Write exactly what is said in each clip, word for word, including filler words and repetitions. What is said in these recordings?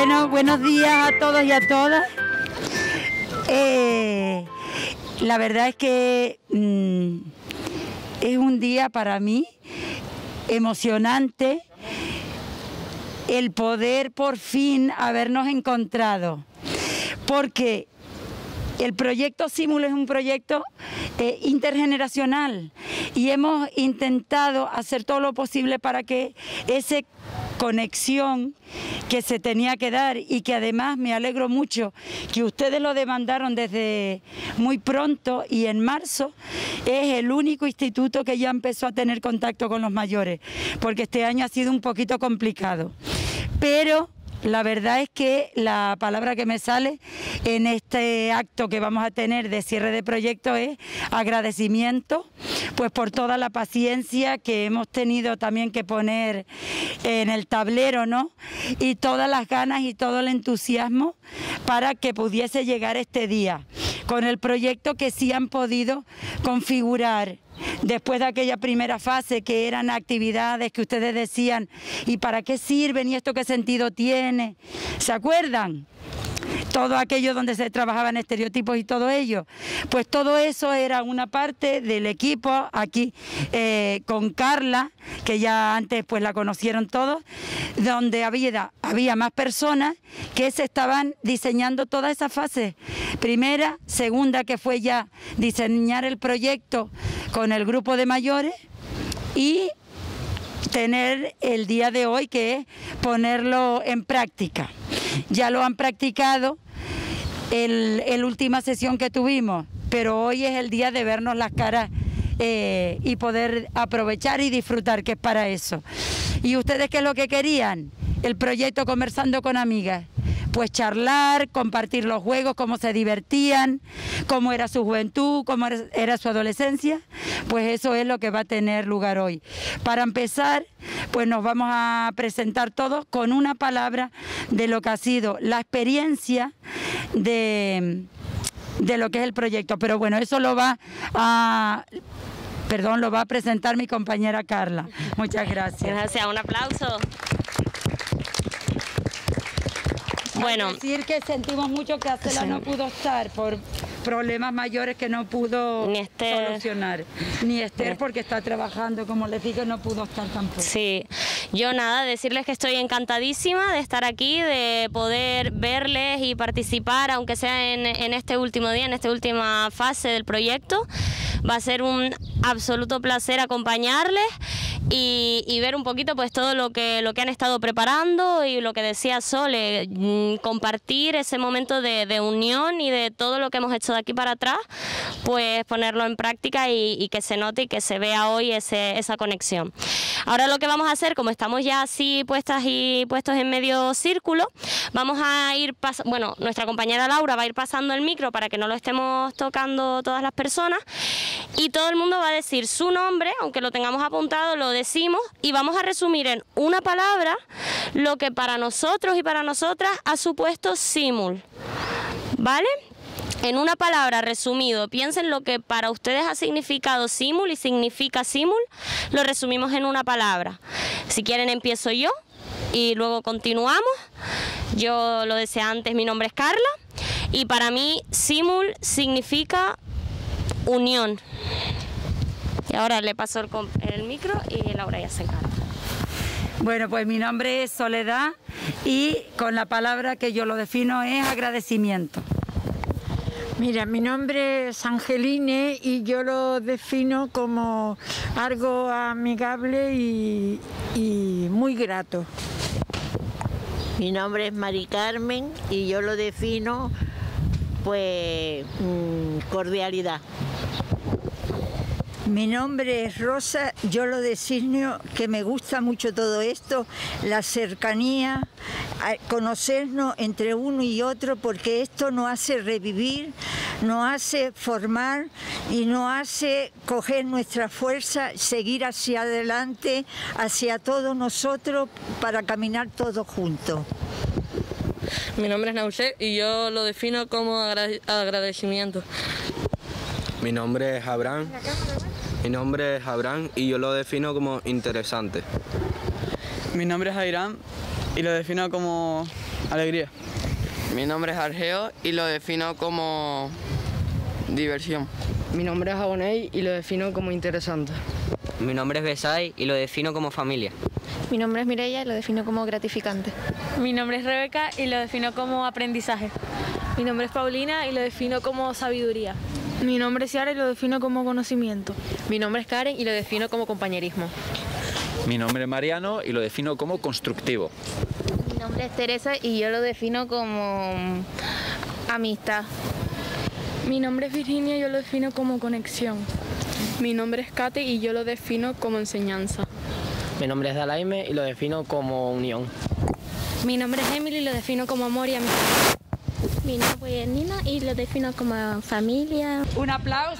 Bueno, buenos días a todos y a todas. Eh, la verdad es que mmm, es un día para mí emocionante el poder por fin habernos encontrado, porque el proyecto Símul es un proyecto eh, intergeneracional y hemos intentado hacer todo lo posible para que esa conexión que se tenía que dar, y que además me alegro mucho que ustedes lo demandaron desde muy pronto, y en marzo es el único instituto que ya empezó a tener contacto con los mayores, porque este año ha sido un poquito complicado. Pero la verdad es que la palabra que me sale en este acto que vamos a tener de cierre de proyecto es agradecimiento, pues por toda la paciencia que hemos tenido también que poner en el tablero, ¿no? Y todas las ganas y todo el entusiasmo para que pudiese llegar este día, con el proyecto que sí han podido configurar. Después de aquella primera fase, que eran actividades que ustedes decían, ¿y para qué sirven? ¿Y esto qué sentido tiene? ¿Se acuerdan? Todo aquello donde se trabajaban estereotipos y todo ello. Pues todo eso era una parte del equipo aquí eh, con Carla, que ya antes pues la conocieron todos, donde había, había más personas que se estaban diseñando toda esa fase. Primera, segunda, que fue ya diseñar el proyecto con el grupo de mayores, y tener el día de hoy, que es ponerlo en práctica. Ya lo han practicado el, el última sesión que tuvimos, pero hoy es el día de vernos las caras eh, y poder aprovechar y disfrutar, que es para eso. ¿Y ustedes qué es lo que querían? El proyecto Conversando con Amigas. Pues charlar, compartir los juegos, cómo se divertían, cómo era su juventud, cómo era su adolescencia. Pues eso es lo que va a tener lugar hoy. Para empezar, pues nos vamos a presentar todos con una palabra de lo que ha sido la experiencia de, de lo que es el proyecto. Pero bueno, eso lo va a... Perdón, lo va a presentar mi compañera Carla. Muchas gracias. Gracias, un aplauso. Bueno, decir que sentimos mucho que Acela sí. no pudo estar por problemas mayores que no pudo ni Esther. solucionar. Ni Esther, porque está trabajando, como les dije, no pudo estar tampoco. Sí, yo nada, decirles que estoy encantadísima de estar aquí, de poder verles y participar, aunque sea en, en este último día, en esta última fase del proyecto. Va a ser un absoluto placer acompañarles y, y ver un poquito pues todo lo que, lo que han estado preparando, y lo que decía Sole, compartir ese momento de, de unión y de todo lo que hemos hecho de aquí para atrás, pues ponerlo en práctica y, y que se note y que se vea hoy ese, esa conexión. Ahora lo que vamos a hacer, como estamos ya así puestas y puestos en medio círculo, vamos a ir, bueno, nuestra compañera Laura va a ir pasando el micro para que no lo estemos tocando todas las personas, y todo el mundo va a decir su nombre, aunque lo tengamos apuntado, lo decimos, y vamos a resumir en una palabra lo que para nosotros y para nosotras ha supuesto Símul, ¿vale? En una palabra, resumido, piensen lo que para ustedes ha significado Símul y significa Símul, lo resumimos en una palabra. Si quieren empiezo yo y luego continuamos. Yo lo decía antes, mi nombre es Carla, y para mí Símul significa unión. Y ahora le paso el, el micro y Laura ya se encarga. Bueno, pues mi nombre es Soledad, y con la palabra que yo lo defino es agradecimiento. Mira, mi nombre es Angeline y yo lo defino como algo amigable y, y muy grato. Mi nombre es Mari Carmen y yo lo defino pues cordialidad. Mi nombre es Rosa, yo lo designo que me gusta mucho todo esto, la cercanía, conocernos entre uno y otro, porque esto nos hace revivir, nos hace formar y nos hace coger nuestra fuerza, seguir hacia adelante, hacia todos nosotros, para caminar todos juntos. Mi nombre es Nauset y yo lo defino como agradecimiento. Mi nombre es Abraham. Mi nombre es Abraham y yo lo defino como interesante. Mi nombre es Ayrán y lo defino como Alegría. Mi nombre es Argeo y lo defino como diversión. Mi nombre es Aboney y lo defino como interesante. Mi nombre es Besay y lo defino como familia. Mi nombre es Mireia y lo defino como gratificante. Mi nombre es Rebeca y lo defino como aprendizaje. Mi nombre es Paulina y lo defino como sabiduría. Mi nombre es Ciara y lo defino como conocimiento. Mi nombre es Karen y lo defino como compañerismo. Mi nombre es Mariano y lo defino como constructivo. Mi nombre es Teresa y yo lo defino como amistad. Mi nombre es Virginia y yo lo defino como conexión. Mi nombre es Kate y yo lo defino como enseñanza. Mi nombre es Dalaime y lo defino como unión. Mi nombre es Emily y lo defino como amor y amistad. Mi nombre es Nina y lo defino como familia. Un aplauso.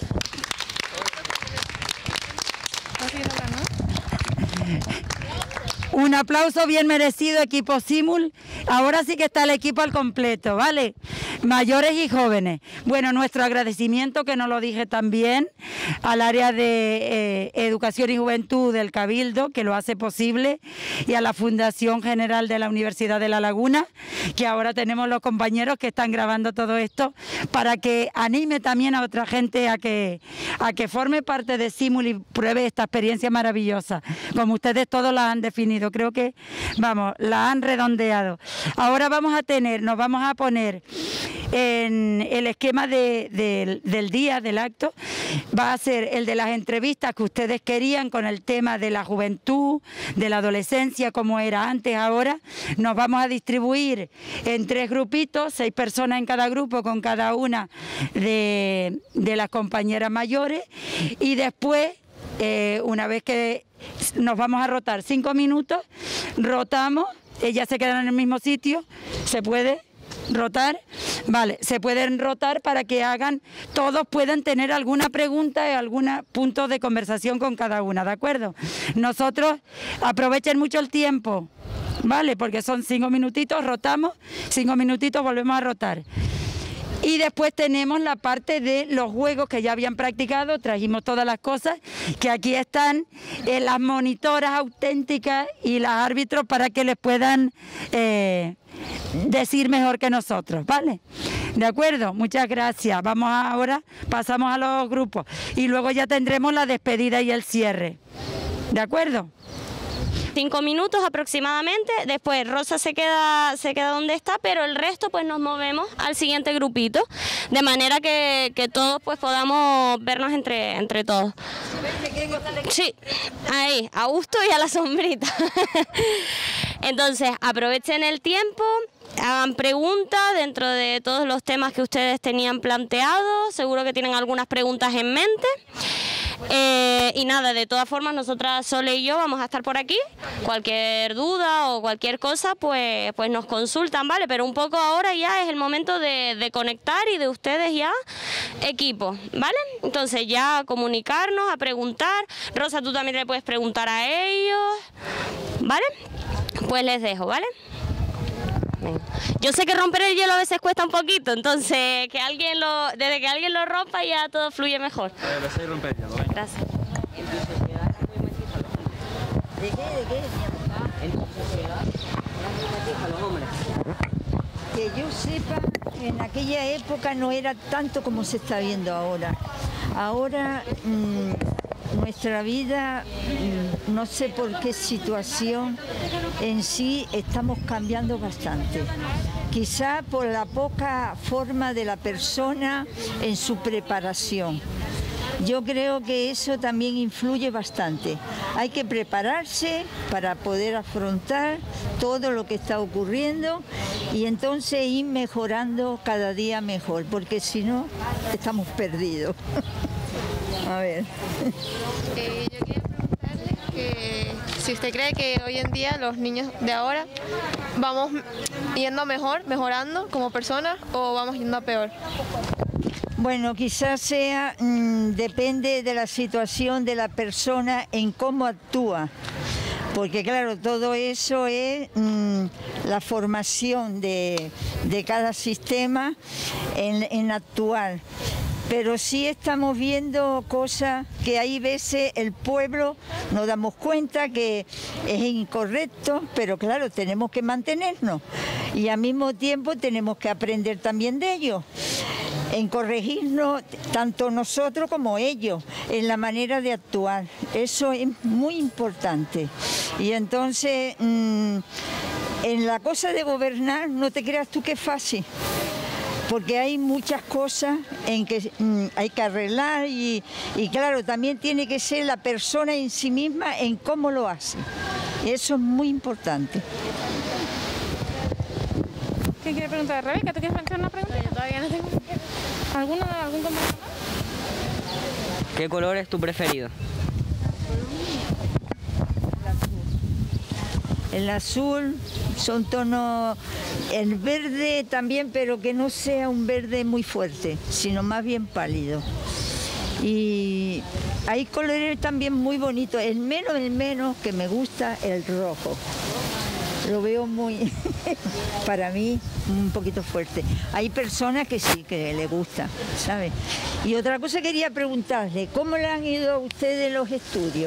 Un aplauso bien merecido, equipo Simul. Ahora sí que está el equipo al completo, ¿vale? Mayores y jóvenes. Bueno, nuestro agradecimiento, que no lo dije también, al área de eh, Educación y Juventud del Cabildo, que lo hace posible, y a la Fundación General de la Universidad de La Laguna, que ahora tenemos los compañeros que están grabando todo esto, para que anime también a otra gente a que, a que forme parte de Simul y pruebe esta experiencia maravillosa, como ustedes todos la han definido. Creo que, vamos, la han redondeado. Ahora vamos a tener, nos vamos a poner en el esquema de, de, del día, del acto, va a ser el de las entrevistas que ustedes querían con el tema de la juventud, de la adolescencia, como era antes, ahora. Nos vamos a distribuir en tres grupitos, seis personas en cada grupo, con cada una de, de las compañeras mayores, y después, eh, una vez que nos vamos a rotar cinco minutos, rotamos, ellas se quedan en el mismo sitio, se puede rotar, vale, se pueden rotar para que hagan, todos puedan tener alguna pregunta y algún punto de conversación con cada una, ¿de acuerdo? Nosotros aprovechen mucho el tiempo, vale, porque son cinco minutitos, rotamos, cinco minutitos, volvemos a rotar. Y después tenemos la parte de los juegos que ya habían practicado, trajimos todas las cosas, que aquí están eh, las monitoras auténticas y los árbitros para que les puedan eh, decir mejor que nosotros, ¿vale? ¿De acuerdo? Muchas gracias. Vamos ahora, pasamos a los grupos y luego ya tendremos la despedida y el cierre. ¿De acuerdo? Cinco minutos aproximadamente, después Rosa se queda, se queda donde está, pero el resto pues nos movemos al siguiente grupito, de manera que, que todos pues podamos vernos entre, entre todos. Sí, ahí, a gusto y a la sombrita. Entonces, aprovechen el tiempo, hagan preguntas dentro de todos los temas que ustedes tenían planteados, seguro que tienen algunas preguntas en mente. Eh, y nada, de todas formas, nosotras Sole y yo vamos a estar por aquí. Cualquier duda o cualquier cosa, pues, pues nos consultan, ¿vale? Pero un poco ahora ya es el momento de, de conectar y de ustedes ya equipo, ¿vale? Entonces ya a comunicarnos, a preguntar. Rosa, tú también le puedes preguntar a ellos, ¿vale? Pues les dejo, ¿vale? Yo sé que romper el hielo a veces cuesta un poquito, entonces que alguien lo, desde que alguien lo rompa ya todo fluye mejor. Gracias. ¿De qué? ¿De qué? En tu sociedad, los hombres. Que yo sepa, en aquella época no era tanto como se está viendo ahora. Ahora mmm, nuestra vida, mmm, no sé por qué situación en sí estamos cambiando bastante. Quizá por la poca forma de la persona en su preparación. Yo creo que eso también influye bastante. Hay que prepararse para poder afrontar todo lo que está ocurriendo y entonces ir mejorando cada día mejor, porque si no, estamos perdidos. A ver. Eh, yo quería preguntarle que si usted cree que hoy en día los niños de ahora vamos yendo mejor, mejorando como personas, o vamos yendo a peor. Bueno, quizás sea, mmm, depende de la situación de la persona en cómo actúa, porque claro, todo eso es mmm, la formación de, de cada sistema en, en actuar. pero sí estamos viendo cosas que hay veces el pueblo nos damos cuenta que es incorrecto, pero claro, tenemos que mantenernos y al mismo tiempo tenemos que aprender también de ellos, en corregirnos tanto nosotros como ellos, en la manera de actuar. Eso es muy importante. Y entonces, mmm, en la cosa de gobernar, no te creas tú que es fácil, porque hay muchas cosas en que mmm, hay que arreglar y, y claro, también tiene que ser la persona en sí misma en cómo lo hace. Eso es muy importante. ¿Qué quiere preguntar, Rebeca? ¿Tú quieres hacer una pregunta? Yo todavía no tengo. ¿Alguno, algún comentario? ¿Qué color es tu preferido? El azul son tonos, el verde también, pero que no sea un verde muy fuerte, sino más bien pálido. Y hay colores también muy bonitos. El menos, el menos que me gusta, el rojo. Lo veo muy, para mí, un poquito fuerte. Hay personas que sí, que les gusta, ¿sabes? Y otra cosa quería preguntarle, ¿cómo le han ido a ustedes los estudios?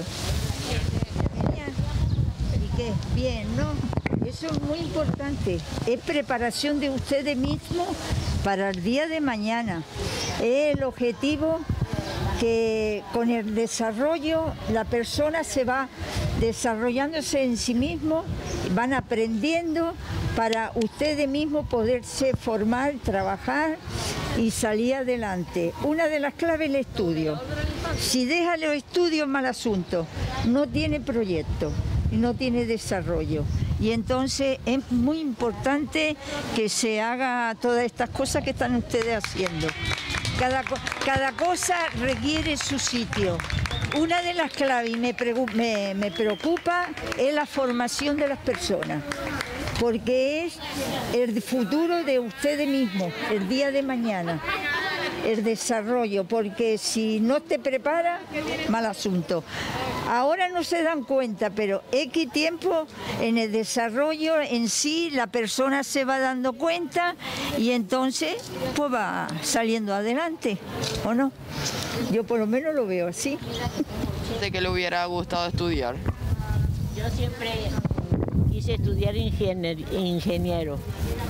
¿Y qué? Bien, ¿no? Eso es muy importante. Es preparación de ustedes mismos para el día de mañana. Es el objetivo que con el desarrollo la persona se va desarrollándose en sí mismo, van aprendiendo para ustedes mismos poderse formar, trabajar y salir adelante. Una de las claves es el estudio. Si deja los estudios, mal asunto, no tiene proyecto y no tiene desarrollo. Y entonces es muy importante que se haga todas estas cosas que están ustedes haciendo. Cada, cada cosa requiere su sitio. Una de las claves, y me, me, me preocupa, es la formación de las personas, porque es el futuro de ustedes mismos, el día de mañana, el desarrollo, porque si no te preparas, mal asunto. Ahora no se dan cuenta, pero X tiempo en el desarrollo en sí la persona se va dando cuenta y entonces pues va saliendo adelante, ¿o no? Yo por lo menos lo veo así. ¿De qué le hubiera gustado estudiar? Yo siempre quise estudiar ingenier ingeniero,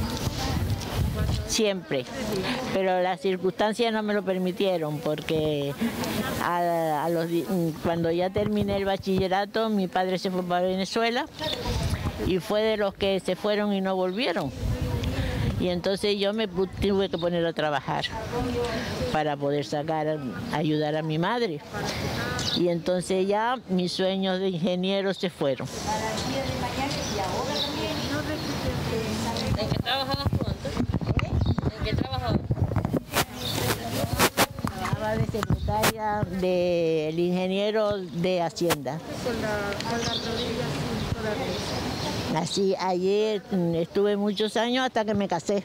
siempre, pero las circunstancias no me lo permitieron porque a, a los, cuando ya terminé el bachillerato mi padre se fue para Venezuela y fue de los que se fueron y no volvieron. Y entonces yo me tuve que poner a trabajar para poder sacar, ayudar a mi madre. Y entonces ya mis sueños de ingeniero se fueron. ¿En qué trabajabas tú antes? ¿En qué trabajabas? Trabajaba de secretaria del ingeniero de Hacienda. Así, ayer estuve muchos años hasta que me casé.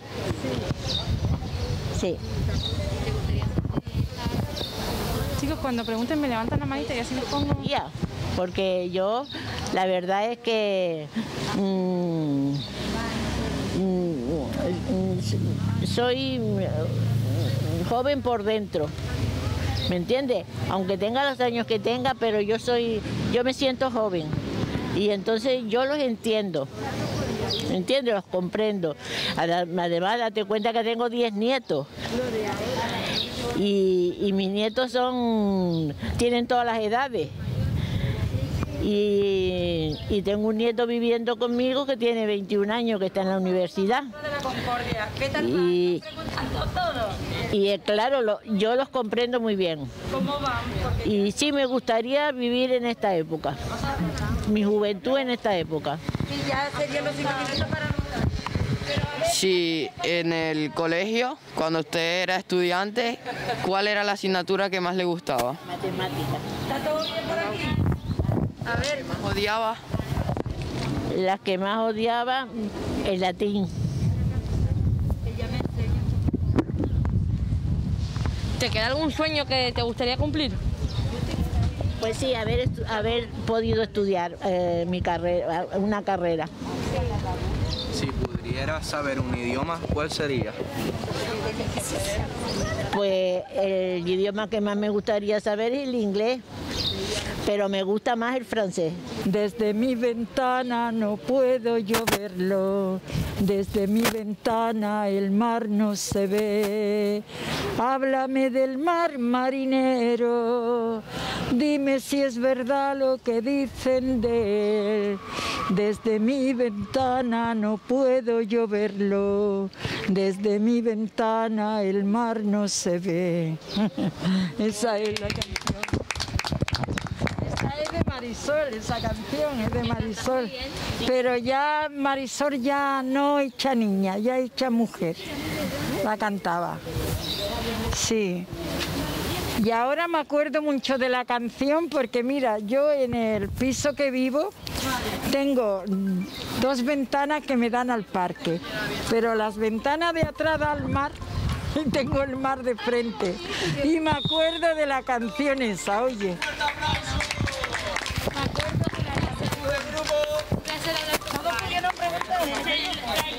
Sí. Chicos, cuando pregunten me levantan la manita y así les pongo. Ya, porque yo, la verdad es que mmm, mmm, soy joven por dentro. ¿Me entiende? Aunque tenga los años que tenga, pero yo soy, yo me siento joven. Y entonces yo los entiendo, ¿me entiendes? Los comprendo. Además, date cuenta que tengo diez nietos. Y, y mis nietos son, tienen todas las edades. Y, y tengo un nieto viviendo conmigo que tiene veintiún años, que está en la universidad. Y, y eh, claro, lo, yo los comprendo muy bien. Y sí me gustaría vivir en esta época, mi juventud en esta época. Y ya serían los cinco minutos para... Si en el colegio, cuando usted era estudiante, ¿cuál era la asignatura que más le gustaba? Matemática. ¿Está todo bien por aquí? A ver, ¿Odiaba? La que más odiaba, el latín. ¿Te queda algún sueño que te gustaría cumplir? Pues sí, haber, haber podido estudiar eh, mi carrera, una carrera. Si pudiera pudieras saber un idioma, ¿cuál sería? Pues el idioma que más me gustaría saber es el inglés, pero me gusta más el francés. Desde mi ventana no puedo yo verlo, desde mi ventana el mar no se ve. Háblame del mar, marinero, dime si es verdad lo que dicen de él. Desde mi ventana no puedo yo verlo, desde mi ventana el mar no se ve. Esa es la canción. Esa es de Marisol, esa canción es de Marisol. Pero ya Marisol ya no hecha niña, ya hecha mujer. La cantaba. Sí. Y ahora me acuerdo mucho de la canción porque mira, yo en el piso que vivo tengo dos ventanas que me dan al parque, pero las ventanas de atrás dan al mar y tengo el mar de frente. Y me acuerdo de la canción esa, oye. Me acuerdo de la canción. ¿Todos pudieron preguntar?